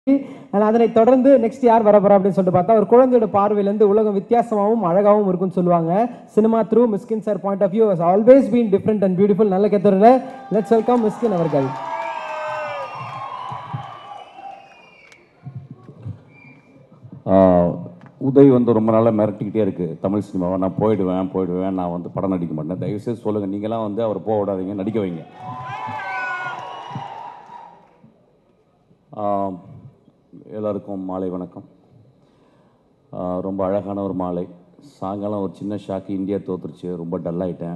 அதனை தொடர்ந்து நெக்ஸ்ட் யார் வரப்போறா அப்படின்னு சொல்லிட்டு பார்த்தா ஒரு குழந்தையோட பார்வையிலேருந்து உலகம் வித்தியாசமாகவும் அழகாகவும் இருக்கும்னு சொல்லுவாங்க. Cinema through Mysskin sir point of view has always been different and beautiful. நல்ல கேத்தரில் லெட்ஸ் வெல்கம் மிஸ்கின் அவர்கள். உதய் வந்து ரொம்ப நாளாக மிரட்டிக்கிட்டே இருக்குது தமிழ் சினிமாவை. நான் போயிடுவேன் நான் வந்து படம் நடிக்க மாட்டேன். தயவுசெய்து சொல்லுங்கள், நீங்களாம் வந்து அவர் போக விடாதீங்க, நடிக்க வைங்க. எல்லாருக்கும் மாலை வணக்கம். ரொம்ப அழகான ஒரு மாலை. சாயங்காலம் ஒரு சின்ன ஷாக்கு, இந்தியா தோற்றுருச்சு. ரொம்ப டல்லாகிட்டேன்.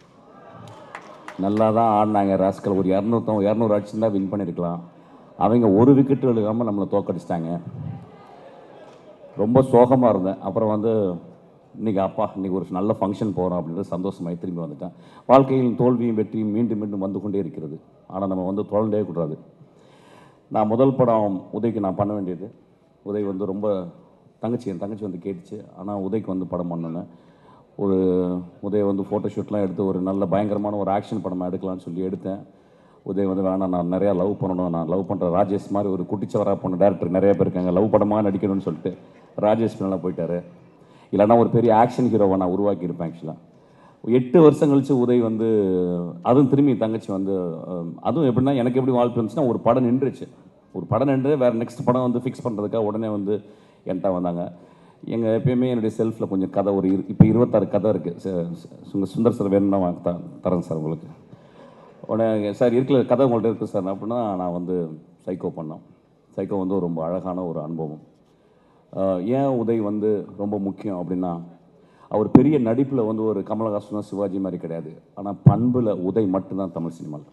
நல்லா தான் ஆடினாங்க ராஸ்கல். ஒரு 200 அடிச்சுருந்தா வின் பண்ணியிருக்கலாம். அவங்க ஒரு விக்கெட்டு விழுகாமல் நம்மளை தோக்கடிச்சிட்டாங்க. ரொம்ப சோகமாக இருந்தேன். அப்புறம் வந்து இன்றைக்கி ஒரு நல்ல ஃபங்க்ஷன் போகிறோம் அப்படின்றது சந்தோஷமாகி திரும்பி வந்துட்டேன். வாழ்க்கையில் தோல்வியும் வெற்றியும் மீண்டும் மீண்டும் வந்து கொண்டே இருக்கிறது. ஆனால் நம்ம வந்து தோல்ண்டே கூடாது. நான் முதல் படம் உதய்க்கு நான் பண்ண வேண்டியது. உதய் வந்து ரொம்ப என் தங்கச்சி வந்து கேட்டுச்சு. ஆனால் உதய்க்கு வந்து படம் பண்ணேன்னு உதய் வந்து ஃபோட்டோஷூட்லாம் எடுத்து ஒரு நல்ல பயங்கரமான ஒரு ஆக்ஷன் படமாக எடுக்கலாம்னு சொல்லி எடுத்தேன். உதய் வந்து வேணாம், நான் நிறையா லவ் பண்ணணும், நான் லவ் பண்ணுற ராஜேஷ் மாதிரி ஒரு குட்டிச்சவராக போன டேரக்டர் நிறைய பேர் இருக்காங்க, லவ் படமாக நடிக்கணும்னு சொல்லிட்டு ராஜேஷ் பின்னால் போயிட்டார். இல்லைனா ஒரு பெரிய ஆக்ஷன் ஹீரோவை நான் உருவாக்கியிருப்பேன். ஆக்சுவலாக 8 வருஷம் கழிச்சு உதய் வந்து அதுவும் திரும்பி தங்கச்சி வந்து அதுவும் எப்படின்னா எனக்கு எப்படி வாழ்ப்பு இருந்துச்சுன்னா ஒரு படம் நின்று வேறு நெக்ஸ்ட் படம் வந்து ஃபிக்ஸ் பண்ணுறதுக்காக உடனே வந்து என்கிட்ட வந்தாங்க. எப்பயுமே என்னுடைய செல்ஃபில் கொஞ்சம் கதை இப்போ 26 கதை இருக்குது. சுந்தர் சார் வேணும்னா தரேன் சார் உங்களுக்கு. உடனே சார் இருக்கிற கதை உங்கள்கிட்ட இருக்குது சார் அப்படின்னா நான் வந்து சைக்கோ பண்ணோம். சைக்கோ வந்து ரொம்ப அழகான ஒரு அனுபவம். ஏன் உதய் வந்து ரொம்ப முக்கியம் அப்படின்னா, அவர் பெரிய நடிப்பில் வந்து ஒரு கமலஹாசனோ சிவாஜி மாதிரி கிடையாது. ஆனால் பண்பில் உதய் மட்டும்தான் தமிழ் சினிமாவில்.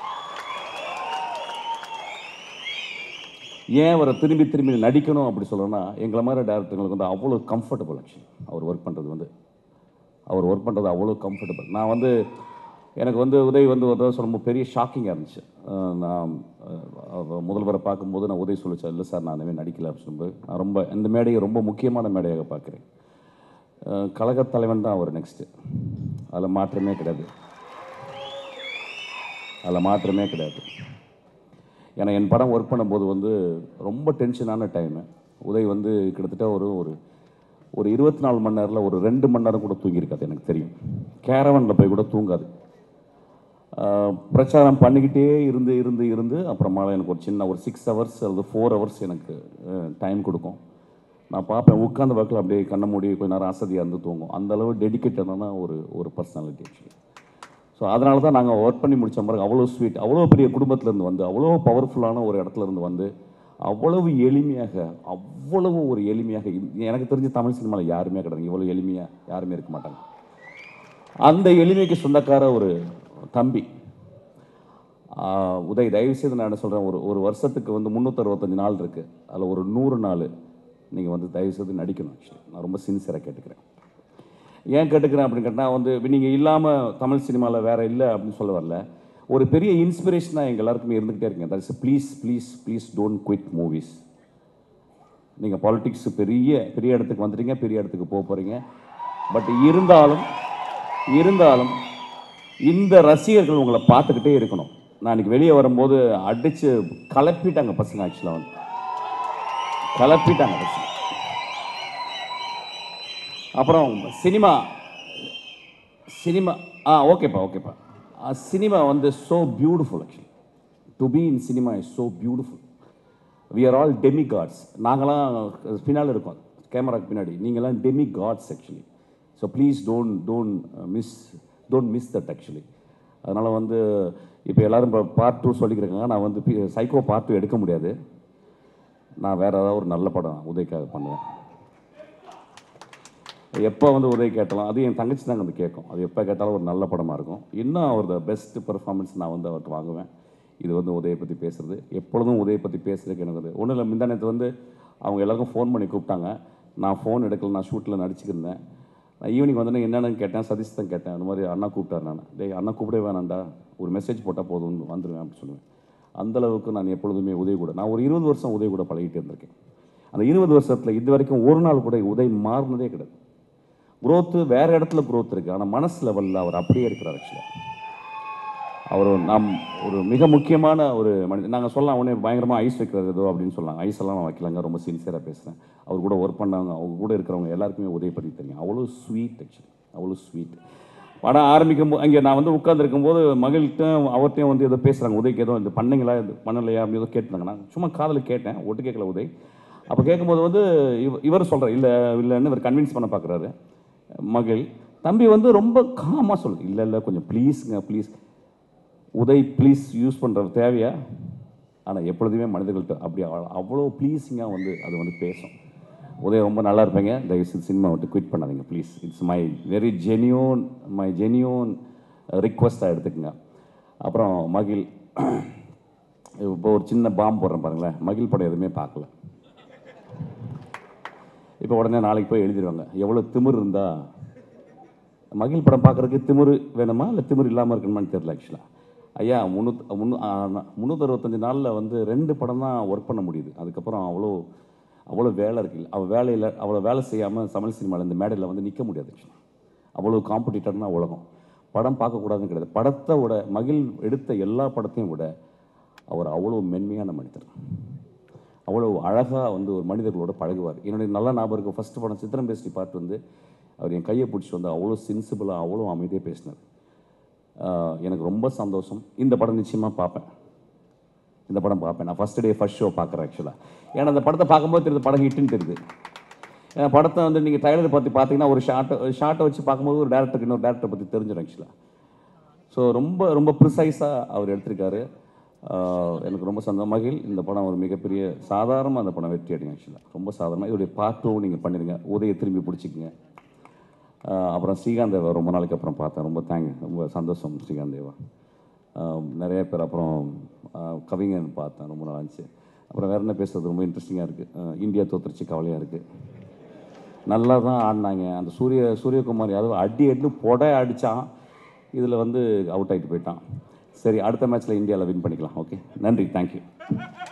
ஏன் அவரை திரும்பி நடிக்கணும் அப்படி சொல்லணும்னா, எங்களை மாதிரி டேரக்டர்களுக்கு வந்து அவ்வளோ கம்ஃபர்டபுள். ஆக்சுவலி அவர் ஒர்க் பண்ணுறது அவ்வளோ கம்ஃபர்டபுள். நான் வந்து எனக்கு வந்து உதய் வந்து ஒரு தடவை ரொம்ப பெரிய ஷாக்கிங்காக இருந்துச்சு. நான் முதல்வரை பார்க்கும்போது நான் உதய் சொல்லிச்சேன், இல்லை சார் நான் இனிமேல் நடிக்கலை அப்படின்னு சொல்லும்போது நான் ரொம்ப இந்த மேடையை ரொம்ப முக்கியமான மேடையாக பார்க்குறேன். கழகத் தலைவன் தான் அவர் நெக்ஸ்ட்டு. அதில் மாற்றமே கிடையாது. ஏன்னா என் படம் ஒர்க் பண்ணும்போது வந்து ரொம்ப டென்ஷனான டைமு. உதய் வந்து கிட்டத்தட்ட ஒரு 24 மணி நேரத்தில் ஒரு 2 மணி நேரம் கூட தூங்கியிருக்காது எனக்கு தெரியும். கேரவனில் போய் கூட தூங்காது. பிரச்சாரம் பண்ணிக்கிட்டே இருந்து அப்புறமா எனக்கு ஒரு சின்ன ஒரு 6 ஹவர்ஸ் அல்லது 4 ஹவர்ஸ் எனக்கு டைம் கொடுக்கும். நான் பார்ப்பேன், உட்காந்து வாக்கில் அப்படியே கண்ண மூடி கொஞ்ச நேரம் அசதியாக இருந்து தூங்கும். அந்தளவு டெடிக்கேட்டடான ஒரு பர்சனாலிட்டி ஆக்சுவலி. ஸோ அதனால தான் நாங்கள் ஒர்க் பண்ணி முடித்த பிறகு அவ்வளோ ஸ்வீட், அவ்வளோ பெரிய குடும்பத்துலேருந்து வந்து அவ்வளோ பவர்ஃபுல்லான ஒரு இடத்துலேருந்து வந்து அவ்வளவு ஒரு எளிமையாக எனக்கு தெரிஞ்ச தமிழ் சினிமாவில் யாருமே கிடையாது. இவ்வளோ எளிமையாக யாருமே இருக்க மாட்டாங்க. அந்த எளிமைக்கு சொந்தக்கார ஒரு தம்பி உதய். தயவுசெய்து நான் என்ன சொல்கிறேன், ஒரு வருஷத்துக்கு வந்து 365 நாள் இருக்குது. அதில் ஒரு 100 நாள் நீங்கள் வந்து தயவுசெய்து நடிக்கணும். ஆக்சுவலி நான் ரொம்ப சின்சியராக கேட்டுக்கிறேன். ஏன் கேட்டுக்கிறேன் அப்படின்னு கேட்டால் வந்து நீங்கள் இல்லாமல் தமிழ் சினிமாவில் வேறு இல்லை அப்படின்னு சொல்ல வரல. ஒரு பெரிய இன்ஸ்பிரேஷனாக எங்கள் எல்லாருக்குமே இருந்துகிட்டே இருக்கீங்க. That is please don't quit movies. நீங்கள் பாலிட்டிக்ஸ் பெரிய இடத்துக்கு வந்துட்டீங்க, பெரிய இடத்துக்கு போக போகிறீங்க. பட் இருந்தாலும் இந்த ரசிகர்கள் உங்களை பார்த்துக்கிட்டே இருக்கணும். நான் இன்றைக்கி வெளியே வரும்போது அடித்து கலப்பிட்டாங்க பசங்க. ஆக்சுவலாக வந்து கலப்பிட்டாங்க பசங்க. அப்புறம் சினிமா ஓகேப்பா. சினிமா வந்து so beautiful. Actually to be in cinema is so beautiful. We are all demi gods. நாங்களாம் பின்னால் இருக்கோம், கேமராக்கு பின்னாடி. நீங்களாம் demi gods actually. So please don't miss that actually. அதனால் வந்து இப்போ எல்லோரும் இப்போ பார்ட் 2 சொல்லிக்கிறேங்க. நான் வந்து சைக்கோ பார்ட் 2 எடுக்க முடியாது. நான் வேறு ஏதாவது ஒரு நல்ல படம் உதய்க்காக பண்ணுவேன். எப்போ வந்து உதவி கேட்டாலும் அது என் தங்கச்சி தாங்க வந்து கேட்கும். அது எப்போ கேட்டாலும் ஒரு நல்ல படமாக இருக்கும். இன்னும் அவரோட பெஸ்ட் பெர்ஃபார்மன்ஸ் நான் வந்து அவர்கிட்ட வாங்குவேன். இது வந்து உதயை பற்றி பேசுகிறது, எப்பொழுதும் உதயை பற்றி பேசுறதுக்கு எனக்கு வந்து ஒன்றும் இல்லை. முந்தானத்து வந்து அவங்க எல்லாருக்கும் ஃபோன் பண்ணி கூப்பிட்டாங்க. நான் ஃபோன் எடுக்கல, நான் ஷூட்டில் நடிச்சுக்கிருந்தேன். நான் ஈவினிங் வந்தோன்னே என்னென்னு கேட்டேன், சதீஷ் தான் கேட்டேன். அந்த மாதிரி அண்ணா கூப்பிட்டார். நான் அண்ணா கூப்பிடவே வேணாண்டா, ஒரு மெசேஜ் போட்டால் போதும் வந்துடுவேன் அப்படின்னு சொல்லுவேன். அந்தளவுக்கு நான் எப்பொழுதுமே உதவி கூட நான் ஒரு 20 வருஷம் உதவி கூட பழகிட்டு இருந்திருக்கேன். அந்த 20 வருஷத்தில் இது வரைக்கும் ஒரு நாள் கூட உதவி மாறினதே கிடையாது. குரோத்து வேறு இடத்துல குரோத் இருக்குது, ஆனால் மனசு லெவலில் அவர் அப்படியே இருக்கிறார். ஆக்சுவலாக அவர் நாம் ஒரு மிக முக்கியமான ஒரு மனிதன். நாங்கள் சொல்லலாம் உடனே பயங்கரமாக ஐஸ் வைக்கிறது ஏதோ அப்படின்னு சொல்லலாம். ஐஸ் எல்லாம் நான் வைக்கலாங்க, ரொம்ப சின்சியராக பேசுகிறேன். அவர் கூட ஒர்க் பண்ணாங்க, அவங்க கூட இருக்கிறவங்க எல்லாருக்குமே உதவி பண்ணி தெரியும். அவ்வளோ ஸ்வீட், ஆக்சுவலி அவ்வளோ ஸ்வீட். படம் ஆரம்பிக்கும் போது அங்கே நான் வந்து உட்காந்துருக்கும் போது மகள்கிட்ட அவர்கிட்டையும் வந்து ஏதோ பேசுகிறாங்க, உதவிக்கு ஏதோ இது பண்ணீங்களா இது பண்ணலையா அப்படி ஏதோ கேட்டுனாங்க. நான் சும்மா காதில் கேட்டேன், ஒட்டு கேட்கல உதவி. அப்போ கேட்கும்போது வந்து இவர் சொல்கிறார் இல்லைன்னு இவர் கன்வின்ஸ் பண்ண பார்க்குறாரு. மகள் தம்பி வந்து ரொம்ப காமாக சொல்லுது, இல்லை கொஞ்சம் ப்ளீஸுங்க ப்ளீஸ் உதய் ப்ளீஸ் யூஸ் பண்ணுற தேவையா. ஆனால் எப்பொழுதுமே மனிதர்கள்ட்ட அப்படி அவ்வளோ ப்ளீஸிங்காக வந்து அது வந்து பேசும். உதய் ரொம்ப நல்லா இருப்பீங்க, தயவுசெய்து சினிமா விட்டு குவிட் பண்ணாதீங்க please. It's my very genuine ரிக்வஸ்ட்டாக எடுத்துக்கங்க. அப்புறம் மகிழ், இப்போ ஒரு சின்ன பாம்பு போடுறேன் பாருங்களேன். மகிழ் படம் எதுவுமே பார்க்கல. இப்போ உடனே நாளைக்கு போய் எழுதிடுவாங்க, எவ்வளோ திமிர் இருந்தால் மகிழ் படம் பார்க்குறதுக்கு திமிர் வேணுமா இல்லை திமிர் இல்லாமல் இருக்கணுமான்னு தெரியல. ஆக்சுவலாக ஐயா 365 நாளில் வந்து 2 படம் தான் ஒர்க் பண்ண முடியுது. அதுக்கப்புறம் அவ்வளோ வேலை இருக்குது. அவ்வளோ வேலை செய்யாமல் தமிழ் சினிமாவில் இந்த மேடையில் வந்து நிற்க முடியாது. ஆக்சுவலாக அவ்வளோ காம்படிட்டர்னா உலகம். படம் பார்க்கக்கூடாதுன்னு கிடையாது. படத்தை விட மகிழ் எடுத்த எல்லா படத்தையும் விட அவர் அவ்வளோ மென்மையான மனிதர். அவ்வளோ அழகாக வந்து ஒரு மனிதர்களோட பழகுவார். என்னுடைய நல்ல ஞாபகம் இருக்கும், ஃபஸ்ட்டு படம் சித்திரம் பேசி பார்த்து வந்து அவர் என் கையை பிடிச்சி வந்து அவ்வளோ சென்சிபிளாக அவ்வளோ அமைதியாக பேசினார். எனக்கு ரொம்ப சந்தோஷம். இந்த படம் நிச்சயமாக பார்ப்பேன். நான் ஃபஸ்ட் டே ஃபஸ்ட் ஷோ பார்க்குறேன் ஆக்சுவலாக. ஏன்னா அந்த படத்தை பார்க்கும்போது தெரியுது படம் ஹிட்டுன்னு தெரியுது. ஏன்னா படத்தை வந்து நீங்கள் ட்ரைலரை பற்றி பார்த்தீங்கன்னா ஒரு ஷார்ட்டை வச்சு பார்க்கும்போது ஒரு டேரக்டருக்கு இன்னொரு டேரக்டரை பற்றி தெரிஞ்சிடும் ஆக்சுவலாக. ஸோ ரொம்ப ப்ரிசைஸாக அவர் எடுத்திருக்காரு. எனக்கு ரொம்ப சந்தோஷம். மகிழ் இந்த படம் ஒரு மிகப்பெரிய சாதாரணமாக அந்த படம் வெற்றி அடையும். ஆக்சுவலாக ரொம்ப சாதாரணமாக இதோடைய பார்ட் 2 நீங்கள் பண்ணிடுங்க, உதய திரும்பி பிடிச்சிக்கங்க. அப்புறம் ஸ்ரீகாந்த் தேவா ரொம்ப நாளைக்கு அப்புறம் பார்த்தேன், ரொம்ப சந்தோஷம். ஸ்ரீகாந்த் தேவா நிறைய பேர், அப்புறம் கவிஞன் பார்த்தேன், ரொம்ப நாள் ஆச்சு. அப்புறம் வேறு என்ன பேசுறது, ரொம்ப இன்ட்ரெஸ்டிங்காக இருக்குது. இந்தியா தோற்றுருச்சு, கவலையாக இருக்குது. நல்லா தான் ஆடினாங்க. அந்த சூரியகுமார் யாதவ் அடின்னு அடித்தான், இதில் வந்து அவுட் ஆகிட்டு போயிட்டான். சரி, அடுத்த மேட்ச்சில் இந்தியாவில் வின் பண்ணிக்கலாம். ஓகே, நன்றி, தேங்க்யூ.